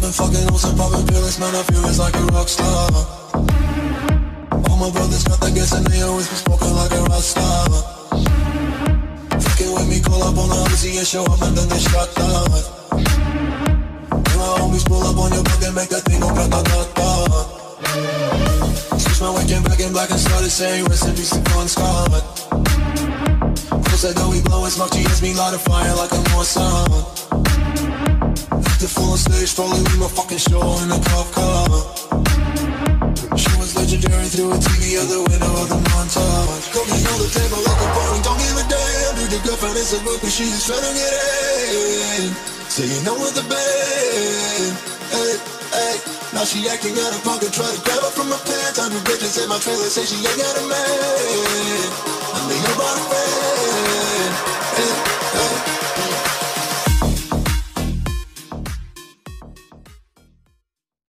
been fucking on some poppin' pills, man, I feel it's like a rock star. All my brothers got that gas and they always be smoking like a rock star. Fucking with me, call up on the Uzi and show up and then they shot down. And my homies pull up on your block and make that thing go grata-ta-ta. Switch my waking back in black and started saying rest in peace to Bon Scott. Cause I know we blowin' smoke, GS me light a fire like a Mossad. The full on stage, probably with my fucking show in a cop car. She was legendary through a TV out the window of the montage. Cooking on the table like a party, don't give a damn. Dude, the girlfriend is a book and she is trying to get in. Say you know with the band. Hey, hey. Now she acting out of pocket, try to grab her from my pants. I'm the bitches in my trailer, say she ain't got a man. I'm the about a fan. Hey.